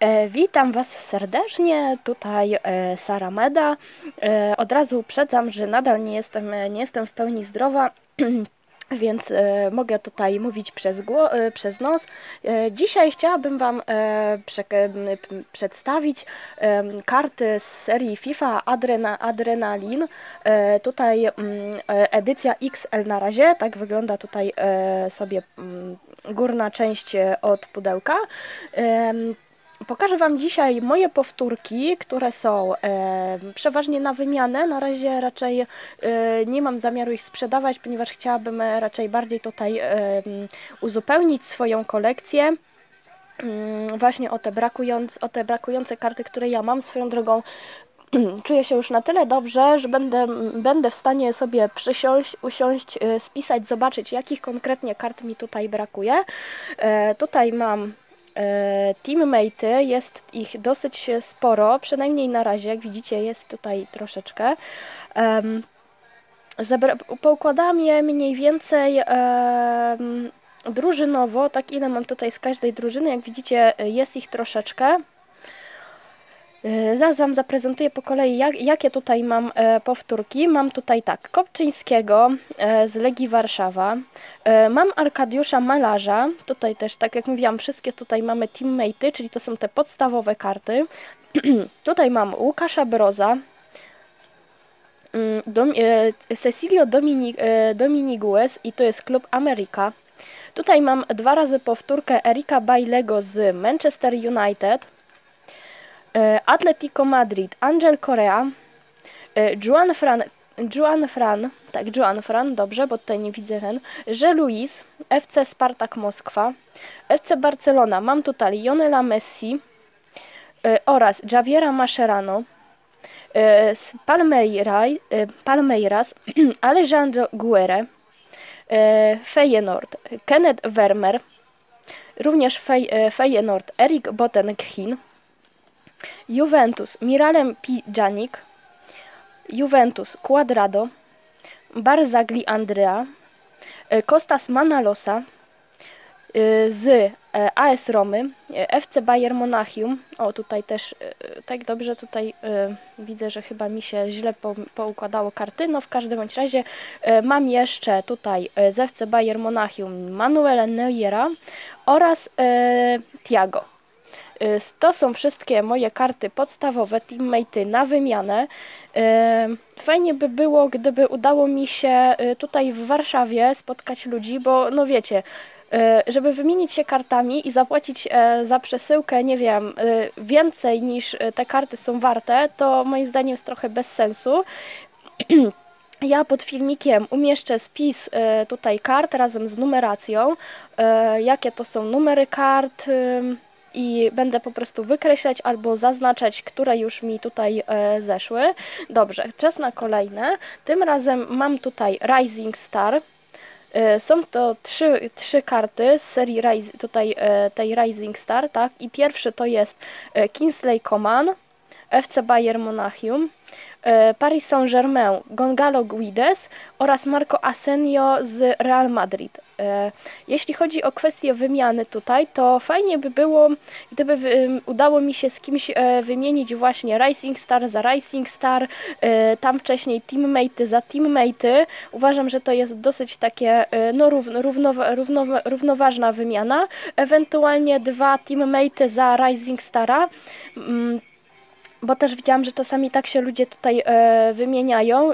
Witam Was serdecznie, tutaj Sara Meda. Od razu uprzedzam, że nadal nie jestem w pełni zdrowa, więc mogę tutaj mówić przez nos. Dzisiaj chciałabym Wam przedstawić karty z serii FIFA Adrenalin. Tutaj edycja XL na razie, tak wygląda tutaj sobie górna część od pudełka. Pokażę Wam dzisiaj moje powtórki, które są przeważnie na wymianę. Na razie raczej nie mam zamiaru ich sprzedawać, ponieważ chciałabym raczej bardziej tutaj uzupełnić swoją kolekcję. Właśnie o te brakujące karty, które ja mam. Swoją drogą czuję się już na tyle dobrze, że będę w stanie sobie usiąść, spisać, zobaczyć, jakich konkretnie kart mi tutaj brakuje. Tutaj mam teammate'y, jest ich dosyć sporo, przynajmniej na razie, jak widzicie jest tutaj troszeczkę. Poukładałam je mniej więcej drużynowo, tak ile mam tutaj z każdej drużyny, jak widzicie jest ich troszeczkę. Zaraz Wam zaprezentuję po kolei, jakie tutaj mam powtórki. Mam tutaj tak, Kopczyńskiego z Legii Warszawa. Mam Arkadiusza Malarza. Tutaj też, tak jak mówiłam, wszystkie tutaj mamy teammate'y, czyli to są te podstawowe karty. Tutaj mam Łukasza Broza. Cecilio Dominiguez i to jest klub America. Tutaj mam 2 razy powtórkę Erika Bailego z Manchester United. Atletico Madrid, Angel Correa, Juan Fran, dobrze, bo tutaj nie widzę ten, Luis, FC Spartak Moskwa, FC Barcelona, mam tutaj Lionela Messi oraz Javiera Mascherano, z Palmeiras, Alejandro Guerre, Feyenoord, Kenneth Vermeer, również Feyenoord, Erik Botenkhin, Juventus, Miralem Pjanic, Juventus, Cuadrado, Barzagli Andrea, Kostas Manalosa z AS Romy, FC Bayern Monachium. O, tutaj też, tak dobrze, tutaj widzę, że chyba mi się źle poukładało karty. No w każdym bądź razie mam jeszcze tutaj z FC Bayern Monachium Manuela Neuera oraz Thiago. To są wszystkie moje karty podstawowe, teammate'y na wymianę. Fajnie by było, gdyby udało mi się tutaj w Warszawie spotkać ludzi, bo no wiecie, żeby wymienić się kartami i zapłacić za przesyłkę, nie wiem, więcej niż te karty są warte, to moim zdaniem jest trochę bez sensu. Ja pod filmikiem umieszczę spis tutaj kart razem z numeracją, jakie to są numery kart, i będę po prostu wykreślać albo zaznaczać, które już mi tutaj zeszły. Dobrze, czas na kolejne. Tym razem mam tutaj Rising Star. Są to trzy karty z serii tej Rising Star, tak? I pierwszy to jest Kingsley Coman, FC Bayern Monachium, Paris Saint-Germain, Gonzalo Guedes oraz Marco Asensio z Real Madrid. Jeśli chodzi o kwestię wymiany tutaj, to fajnie by było, gdyby udało mi się z kimś wymienić właśnie Rising Star za Rising Star, tam wcześniej teammate'y za teammate'y. Uważam, że to jest dosyć takie no, równoważna wymiana. Ewentualnie 2 teammate'y za Rising Stara. Bo też widziałam, że czasami tak się ludzie tutaj wymieniają.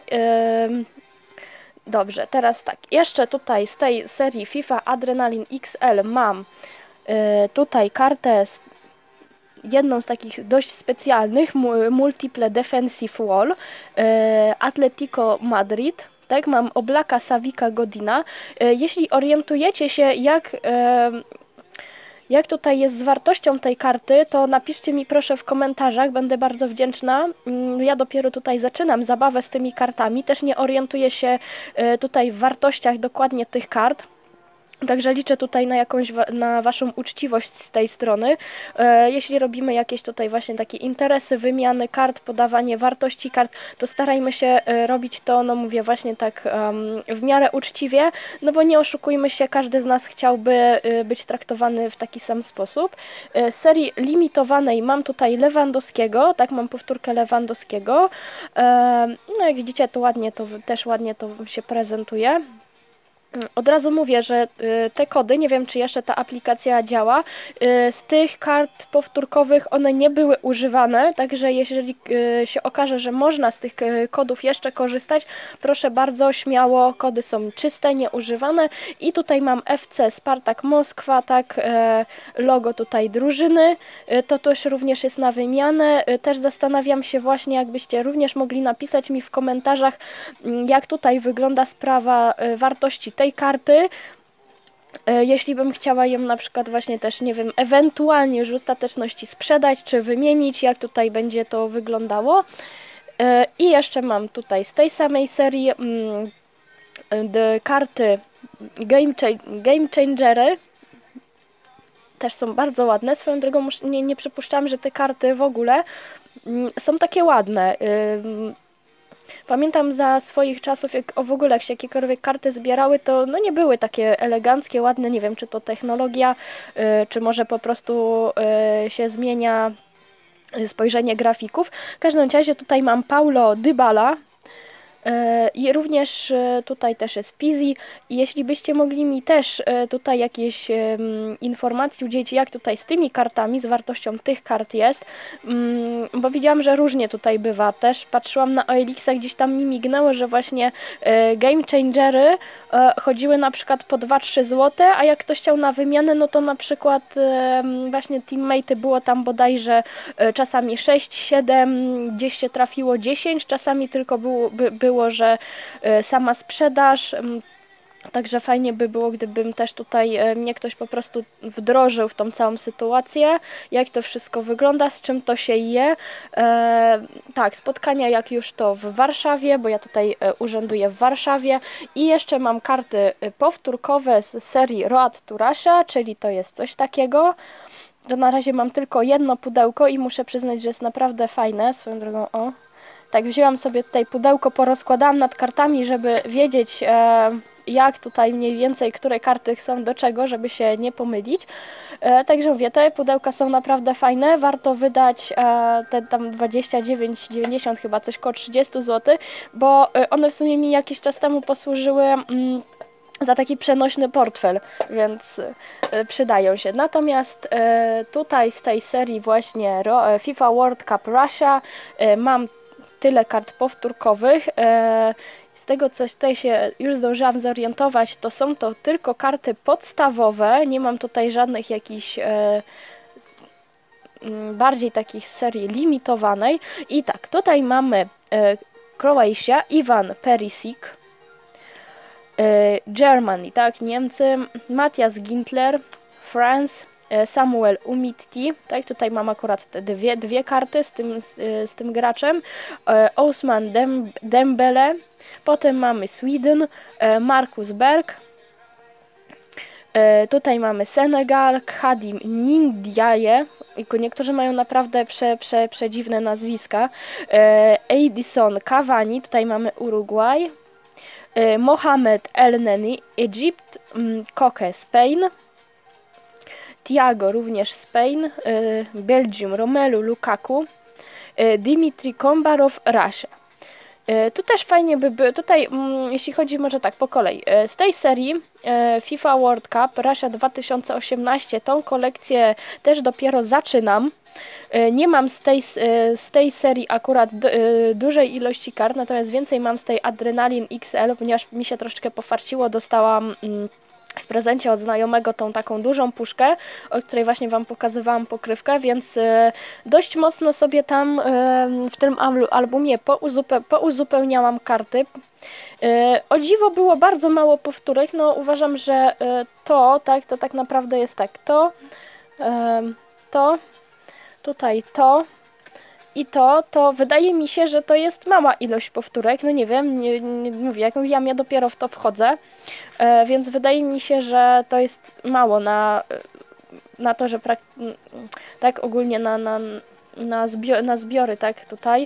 Dobrze, teraz tak, jeszcze tutaj z tej serii FIFA Adrenalin XL mam tutaj kartę, jedną z takich dość specjalnych, Multiple Defensive Wall, Atletico Madrid. Tak, mam Oblaka, Savika, Godina. Jeśli orientujecie się, jak tutaj jest z wartością tej karty, to napiszcie mi proszę w komentarzach, będę bardzo wdzięczna. Ja dopiero tutaj zaczynam zabawę z tymi kartami, też nie orientuję się tutaj w wartościach dokładnie tych kart. Także liczę tutaj na na waszą uczciwość z tej strony. Jeśli robimy jakieś tutaj właśnie takie interesy, wymiany kart, podawanie wartości kart, to starajmy się robić to, no mówię właśnie tak w miarę uczciwie, no bo nie oszukujmy się, każdy z nas chciałby być traktowany w taki sam sposób. Z serii limitowanej mam tutaj Lewandowskiego, tak, mam powtórkę Lewandowskiego. No jak widzicie, to też ładnie to się prezentuje. Od razu mówię, że te kody, nie wiem czy jeszcze ta aplikacja działa, z tych kart powtórkowych one nie były używane, także jeżeli się okaże, że można z tych kodów jeszcze korzystać, proszę bardzo, śmiało, kody są czyste, nieużywane i tutaj mam FC Spartak Moskwa, tak, logo tutaj drużyny, to też również jest na wymianę, też zastanawiam się właśnie, jakbyście również mogli napisać mi w komentarzach, jak tutaj wygląda sprawa wartości tej karty, jeśli bym chciała ją na przykład właśnie też, nie wiem, ewentualnie już w ostateczności sprzedać, czy wymienić, jak tutaj będzie to wyglądało. I jeszcze mam tutaj z tej samej serii karty Game Changery. Też są bardzo ładne. Swoją drogą nie przypuszczam, że te karty w ogóle są takie ładne. Pamiętam za swoich czasów, jak się jakiekolwiek karty zbierały, to no nie były takie eleganckie, ładne, nie wiem czy to technologia, czy może po prostu się zmienia spojrzenie grafików. W każdym razie tutaj mam Paulo Dybala, i również tutaj też jest Pizzi i jeśli byście mogli mi też tutaj jakieś informacje udzielić, jak tutaj z tymi kartami, z wartością tych kart jest, bo widziałam, że różnie tutaj bywa. Też patrzyłam na OLX-a, gdzieś tam mi mignęło, że właśnie Game Changery chodziły na przykład po 2-3 zł, a jak ktoś chciał na wymianę, no to na przykład właśnie Teammate było tam bodajże czasami 6, 7, gdzieś się trafiło 10, czasami tylko było, że sama sprzedaż, także fajnie by było, gdybym też tutaj mnie ktoś po prostu wdrożył w tą całą sytuację, jak to wszystko wygląda, z czym to się je. Tak, spotkania jak już to w Warszawie, bo ja tutaj urzęduję w Warszawie i jeszcze mam karty powtórkowe z serii Road to Russia, czyli to jest coś takiego. To na razie mam tylko jedno pudełko i muszę przyznać, że jest naprawdę fajne, swoją drogą, o. Tak, wzięłam sobie tutaj pudełko, porozkładałam nad kartami, żeby wiedzieć jak tutaj mniej więcej, które karty są do czego, żeby się nie pomylić. Także mówię, te pudełka są naprawdę fajne, warto wydać te tam 29,90 chyba, coś koło 30 zł, bo one w sumie mi jakiś czas temu posłużyły za taki przenośny portfel, więc przydają się. Natomiast tutaj z tej serii właśnie FIFA World Cup Russia mam tyle kart powtórkowych. Z tego, co tutaj się już zdążyłam zorientować, to są to tylko karty podstawowe. Nie mam tutaj żadnych jakichś bardziej takich serii limitowanej. I tak, tutaj mamy Croatia, Ivan Perisic, Germany, tak, Niemcy, Matthias Gintler, France, Samuel Umtiti, tak, tutaj mam akurat te dwie karty z tym graczem, Ousmane Dembele, potem mamy Sweden, Marcus Berg, tutaj mamy Senegal, Khadim Ndiaye, niektórzy mają naprawdę przedziwne nazwiska, Edison Cavani, tutaj mamy Urugwaj, Mohamed El Neni, Egipt, Koke, Spain, Thiago, również Spain, Belgium, Romelu Lukaku, Dimitri Kombarow, Russia. Tu też fajnie by było, tutaj jeśli chodzi może tak po kolei, z tej serii FIFA World Cup Russia 2018, tą kolekcję też dopiero zaczynam. Nie mam z tej serii akurat dużej ilości kart, natomiast więcej mam z tej Adrenaline XL, ponieważ mi się troszeczkę pofarciło, dostałam w prezencie od znajomego tą taką dużą puszkę, o której właśnie Wam pokazywałam pokrywkę, więc dość mocno sobie tam w tym albumie pouzupełniałam karty. O dziwo było bardzo mało powtórek, no uważam, że to tak naprawdę jest tak, to, tutaj to i to wydaje mi się, że to jest mała ilość powtórek, no nie wiem, nie mówię, jak mówiłam, ja dopiero w to wchodzę, więc wydaje mi się, że to jest mało na to, że tak ogólnie na zbiory, tak tutaj.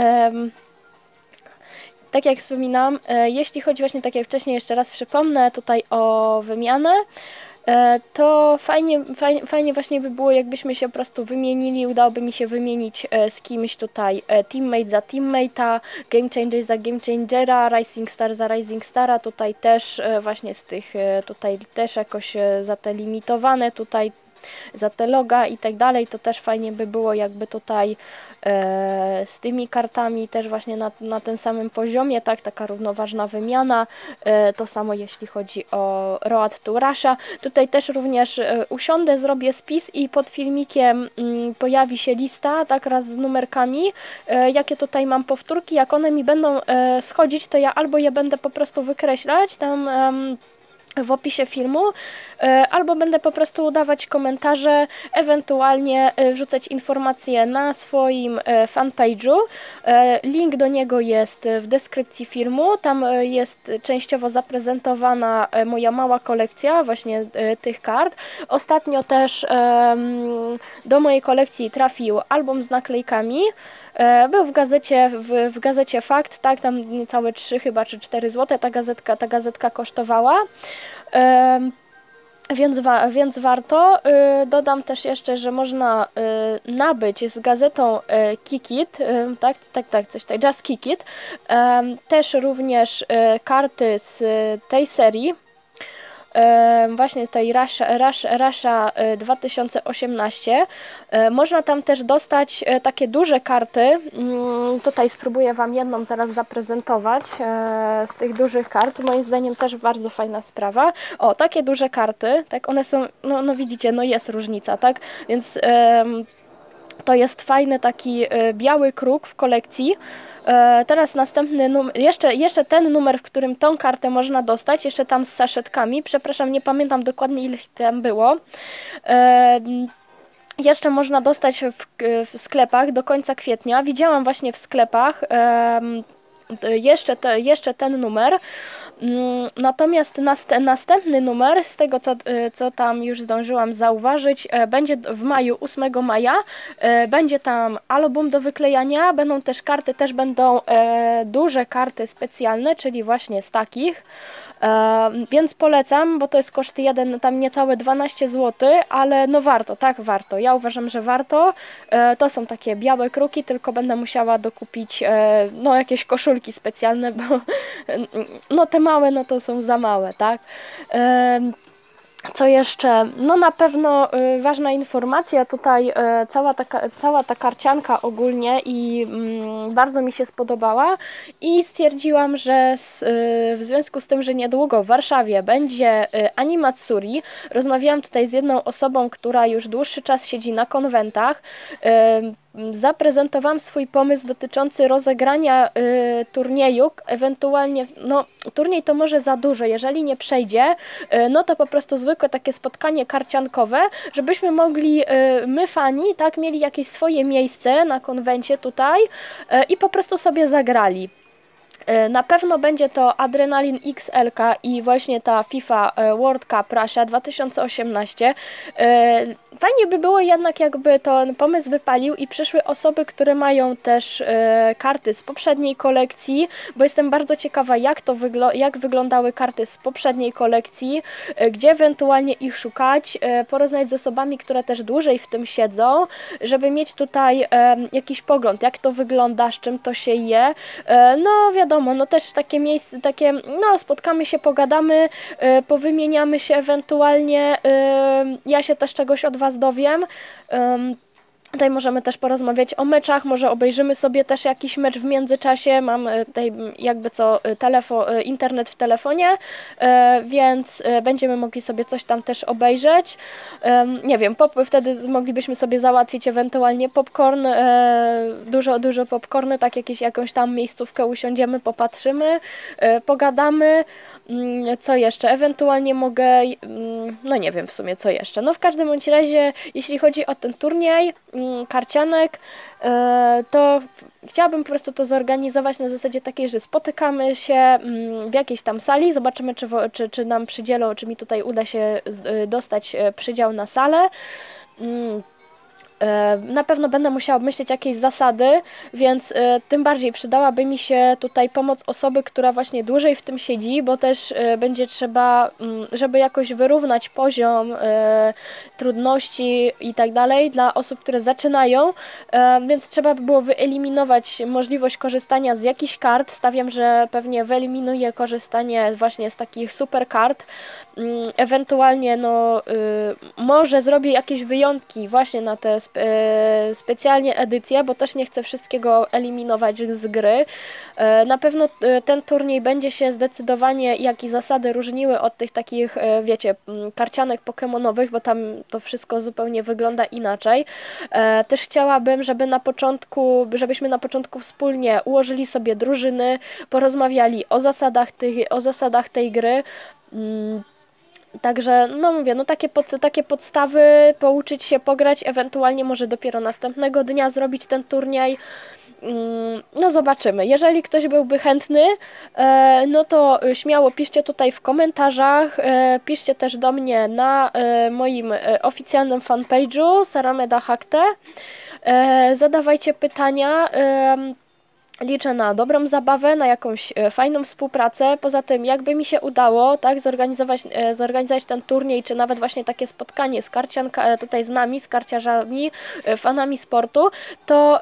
Tak jak wspominałam, jeśli chodzi właśnie, tak jak wcześniej, jeszcze raz przypomnę tutaj o wymianę, to fajnie właśnie by było, jakbyśmy się po prostu wymienili, udałoby mi się wymienić z kimś tutaj teammate za teammate'a, game changer za game changera, rising star za rising stara, tutaj też właśnie z tych, tutaj też jakoś za te limitowane, tutaj za te loga i tak dalej, to też fajnie by było jakby tutaj z tymi kartami też właśnie na tym samym poziomie, tak, taka równoważna wymiana, to samo jeśli chodzi o Road to Russia. Tutaj też również usiądę, zrobię spis i pod filmikiem pojawi się lista, tak, raz z numerkami, jakie tutaj mam powtórki, jak one mi będą schodzić, to ja albo je będę po prostu wykreślać tam w opisie filmu, albo będę po prostu dawać komentarze, ewentualnie wrzucać informacje na swoim fanpage'u. Link do niego jest w deskrypcji filmu, tam jest częściowo zaprezentowana moja mała kolekcja właśnie tych kart. Ostatnio też do mojej kolekcji trafił album z naklejkami. Był w gazecie Fakt, tak, tam niecałe 3 chyba czy 4 zł ta gazetka kosztowała. Więc warto. Dodam też jeszcze, że można nabyć z gazetą Kikit, tak, coś tutaj, Just Kikit, też również karty z tej serii, właśnie z tej Russia 2018. Można tam też dostać takie duże karty. Tutaj spróbuję Wam jedną zaraz zaprezentować z tych dużych kart. Moim zdaniem też bardzo fajna sprawa. O, takie duże karty, tak, one są, no widzicie, no jest różnica, tak, więc to jest fajny taki biały kruk w kolekcji. Teraz następny numer, jeszcze ten numer, w którym tą kartę można dostać, jeszcze tam z saszetkami, przepraszam, nie pamiętam dokładnie ile tam było. Jeszcze można dostać w sklepach do końca kwietnia. Widziałam właśnie w sklepach jeszcze ten numer. Natomiast następny numer, z tego co tam już zdążyłam zauważyć, będzie w maju, 8 maja, będzie tam album do wyklejania, będą też karty, będą duże karty specjalne, czyli właśnie z takich. Więc polecam, bo to jest koszt jeden, tam niecałe 12 zł, ale no warto, tak, warto. Ja uważam, że warto. To są takie białe kruki, tylko będę musiała dokupić no jakieś koszulki specjalne, bo no te małe, no to są za małe, tak. Co jeszcze? No na pewno ważna informacja tutaj, cała ta karcianka ogólnie i bardzo mi się spodobała i stwierdziłam, że w związku z tym, że niedługo w Warszawie będzie Animatsuri, rozmawiałam tutaj z jedną osobą, która już dłuższy czas siedzi na konwentach, zaprezentowałam swój pomysł dotyczący rozegrania turnieju, ewentualnie, no turniej to może za dużo, jeżeli nie przejdzie, no to po prostu zwykłe takie spotkanie karciankowe, żebyśmy mogli, my fani, tak, mieli jakieś swoje miejsce na konwencie tutaj i po prostu sobie zagrali. Na pewno będzie to Adrenalin XL i właśnie ta FIFA World Cup Russia 2018. Fajnie by było jednak, jakby ten pomysł wypalił i przyszły osoby, które mają też karty z poprzedniej kolekcji, bo jestem bardzo ciekawa, jak wyglądały karty z poprzedniej kolekcji, gdzie ewentualnie ich szukać, porozmawiać z osobami, które też dłużej w tym siedzą, żeby mieć tutaj jakiś pogląd, jak to wygląda, z czym to się je. No wiadomo, no też takie miejsce, no spotkamy się, pogadamy, powymieniamy się ewentualnie, ja się też czegoś od Was dowiem. Tutaj możemy też porozmawiać o meczach, może obejrzymy sobie też jakiś mecz w międzyczasie, mam tutaj jakby internet w telefonie, więc będziemy mogli sobie coś tam też obejrzeć. Nie wiem, wtedy moglibyśmy sobie załatwić ewentualnie popcorn, dużo popcornu, tak jakąś tam miejscówkę usiądziemy, popatrzymy, pogadamy. Co jeszcze? Ewentualnie mogę, no nie wiem w sumie co jeszcze. No w każdym bądź razie, jeśli chodzi o ten turniej, karcianek, to chciałabym po prostu to zorganizować na zasadzie takiej, że spotykamy się w jakiejś tam sali, zobaczymy czy nam przydzielą, czy mi tutaj uda się dostać przydział na salę. Na pewno będę musiała obmyślić jakieś zasady, więc tym bardziej przydałaby mi się tutaj pomoc osoby, która właśnie dłużej w tym siedzi, bo też będzie trzeba, żeby jakoś wyrównać poziom trudności i tak dalej dla osób, które zaczynają, więc trzeba by było wyeliminować możliwość korzystania z jakichś kart. Stawiam, że pewnie wyeliminuję korzystanie właśnie z takich super kart. Ewentualnie może zrobię jakieś wyjątki właśnie na te specjalnie edycje, bo też nie chcę wszystkiego eliminować z gry. Na pewno ten turniej będzie się zdecydowanie, jak i zasady różniły od tych takich, wiecie, karcianek pokemonowych, bo tam to wszystko zupełnie wygląda inaczej. Też chciałabym, żebyśmy na początku wspólnie ułożyli sobie drużyny, porozmawiali o zasadach tej gry. Także, mówię, takie podstawy, pouczyć się, pograć, ewentualnie może dopiero następnego dnia zrobić ten turniej. Zobaczymy. Jeżeli ktoś byłby chętny, to śmiało piszcie tutaj w komentarzach, piszcie też do mnie na moim oficjalnym fanpage'u Sarameda Hakte, zadawajcie pytania. Liczę na dobrą zabawę, na jakąś fajną współpracę. Poza tym, jakby mi się udało, tak, zorganizować ten turniej, czy nawet właśnie takie spotkanie z tutaj z nami, z karciarzami, fanami sportu, to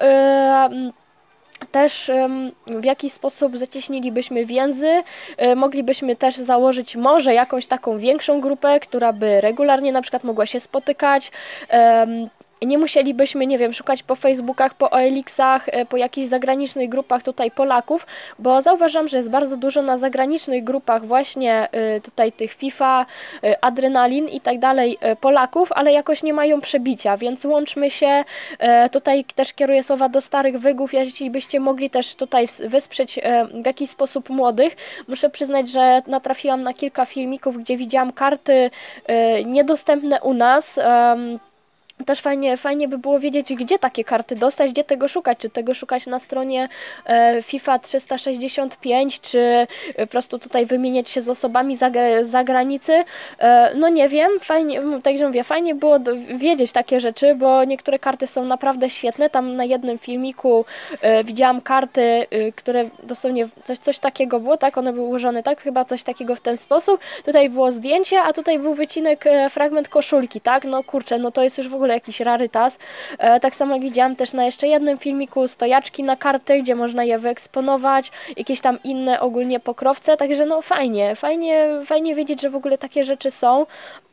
też w jakiś sposób zacieśnilibyśmy więzy, moglibyśmy też założyć może jakąś taką większą grupę, która by regularnie na przykład mogła się spotykać. Nie musielibyśmy, nie wiem, szukać po Facebookach, po OLX-ach, po jakichś zagranicznych grupach tutaj Polaków, bo zauważam, że jest bardzo dużo na zagranicznych grupach właśnie tutaj tych FIFA, Adrenalin i tak dalej Polaków, ale jakoś nie mają przebicia, więc łączmy się. Tutaj też kieruję słowa do starych wygów, jeśli byście mogli też tutaj wesprzeć w jakiś sposób młodych. Muszę przyznać, że natrafiłam na kilka filmików, gdzie widziałam karty niedostępne u nas. Też fajnie by było wiedzieć, gdzie takie karty dostać, gdzie tego szukać, czy tego szukać na stronie FIFA 365, czy po prostu tutaj wymieniać się z osobami z zagranicy. Nie wiem, także mówię, fajnie było wiedzieć takie rzeczy, bo niektóre karty są naprawdę świetne. Tam na jednym filmiku widziałam karty, które dosłownie coś takiego było, tak, one były ułożone tak, chyba coś takiego w ten sposób. Tutaj było zdjęcie, a tutaj był wycinek, fragment koszulki, tak, kurczę, to jest już w ogóle jakiś rarytas. Tak samo jak widziałam też na jeszcze jednym filmiku stojaczki na karty, gdzie można je wyeksponować, jakieś tam inne ogólnie pokrowce, także fajnie wiedzieć, że w ogóle takie rzeczy są.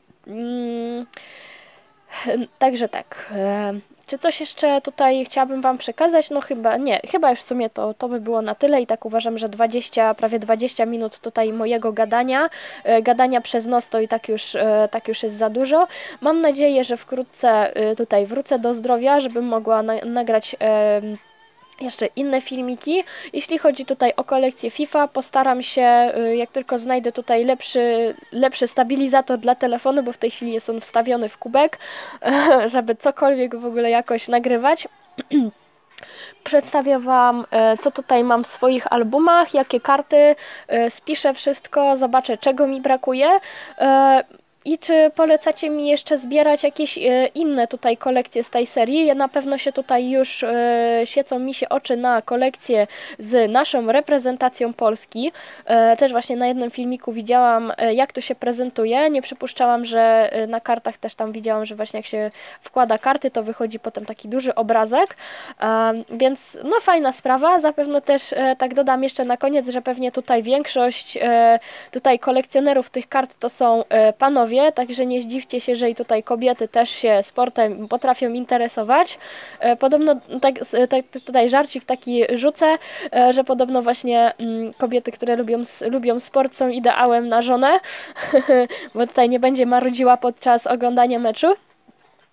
Także tak. Czy coś jeszcze tutaj chciałabym Wam przekazać? Chyba nie. Chyba już w sumie to by było na tyle i tak uważam, że prawie 20 minut tutaj mojego gadania przez nos to i tak już jest za dużo. Mam nadzieję, że wkrótce tutaj wrócę do zdrowia, żebym mogła nagrać jeszcze inne filmiki. Jeśli chodzi tutaj o kolekcję FIFA, postaram się, jak tylko znajdę tutaj lepszy stabilizator dla telefonu, bo w tej chwili jest on wstawiony w kubek, żeby cokolwiek w ogóle jakoś nagrywać. Przedstawię Wam, co tutaj mam w swoich albumach, jakie karty, spiszę wszystko, zobaczę, czego mi brakuje. I czy polecacie mi jeszcze zbierać jakieś inne tutaj kolekcje z tej serii? Na pewno się tutaj już świecą mi się oczy na kolekcję z naszą reprezentacją Polski. Też właśnie na jednym filmiku widziałam, jak to się prezentuje. Nie przypuszczałam, że na kartach też tam widziałam, że właśnie jak się wkłada karty, to wychodzi potem taki duży obrazek. Więc fajna sprawa. Zapewne też tak dodam jeszcze na koniec, że pewnie tutaj większość tutaj kolekcjonerów tych kart to są panowie, także nie zdziwcie się, że i tutaj kobiety też się sportem potrafią interesować. Podobno, tak tutaj żarcik taki rzucę, że podobno właśnie kobiety, które lubią sport, są ideałem na żonę, bo tutaj nie będzie marudziła podczas oglądania meczu.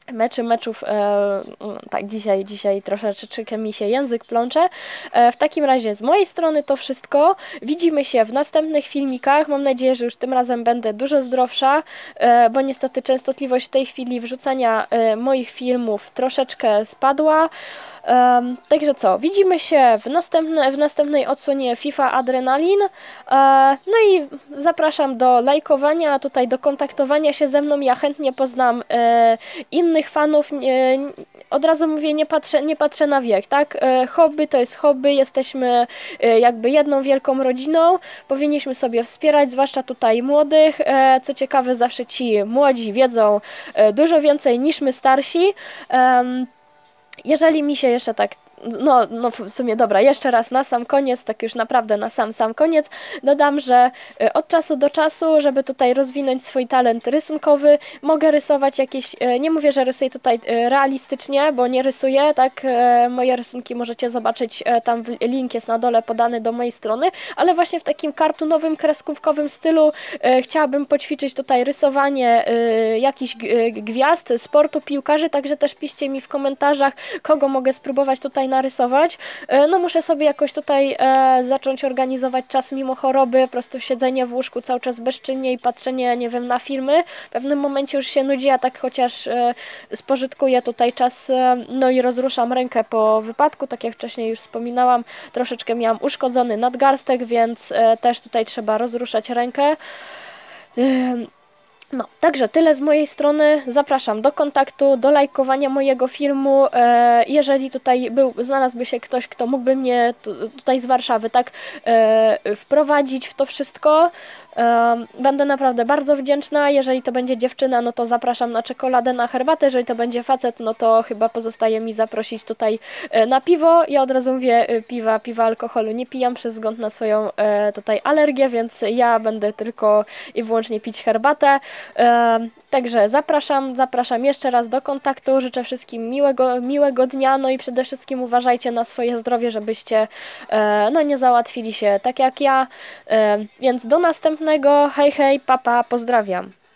meczów, tak dzisiaj troszeczkę mi się język plącze. W takim razie z mojej strony to wszystko. Widzimy się w następnych filmikach. Mam nadzieję, że już tym razem będę dużo zdrowsza, bo niestety częstotliwość w tej chwili wrzucania moich filmów troszeczkę spadła. Także co, widzimy się w następnej odsłonie FIFA Adrenalin. No i zapraszam do lajkowania, tutaj do kontaktowania się ze mną. Ja chętnie poznam innych fanów. Od razu mówię, nie patrzę na wiek, tak? Hobby to jest hobby, jesteśmy jakby jedną wielką rodziną. Powinniśmy sobie wspierać, zwłaszcza tutaj młodych. Co ciekawe, zawsze ci młodzi wiedzą dużo więcej niż my starsi. Jeżeli mi się jeszcze tak, no w sumie dobra, jeszcze raz na sam koniec, tak już naprawdę na sam koniec, dodam, że od czasu do czasu, żeby tutaj rozwinąć swój talent rysunkowy, mogę rysować jakieś, nie mówię, że rysuję tutaj realistycznie, bo nie rysuję, tak, moje rysunki możecie zobaczyć, tam link jest na dole podany do mojej strony, ale właśnie w takim kartunowym, kreskówkowym stylu chciałabym poćwiczyć tutaj rysowanie jakichś gwiazd sportu, piłkarzy, także też piszcie mi w komentarzach, kogo mogę spróbować tutaj narysować. No muszę sobie jakoś tutaj zacząć organizować czas mimo choroby, po prostu siedzenie w łóżku cały czas bezczynnie i patrzenie, nie wiem, na filmy. W pewnym momencie już się nudzi, a tak chociaż spożytkuję tutaj czas, no i rozruszam rękę po wypadku, tak jak wcześniej już wspominałam, troszeczkę miałam uszkodzony nadgarstek, więc też tutaj trzeba rozruszać rękę. No, także tyle z mojej strony. Zapraszam do kontaktu, do lajkowania mojego filmu. Jeżeli tutaj znalazłby się ktoś, kto mógłby mnie tutaj z Warszawy, tak, wprowadzić w to wszystko, będę naprawdę bardzo wdzięczna. Jeżeli to będzie dziewczyna, no to zapraszam na czekoladę, na herbatę. Jeżeli to będzie facet, no to chyba pozostaje mi zaprosić tutaj na piwo. Ja od razu mówię, piwa, alkoholu nie pijam przez wzgląd na swoją tutaj alergię, więc ja będę tylko i wyłącznie pić herbatę. Także zapraszam jeszcze raz do kontaktu. Życzę wszystkim miłego dnia, no i przede wszystkim uważajcie na swoje zdrowie, żebyście no nie załatwili się tak jak ja. Więc do następnego. Hej, hej, papa, pozdrawiam.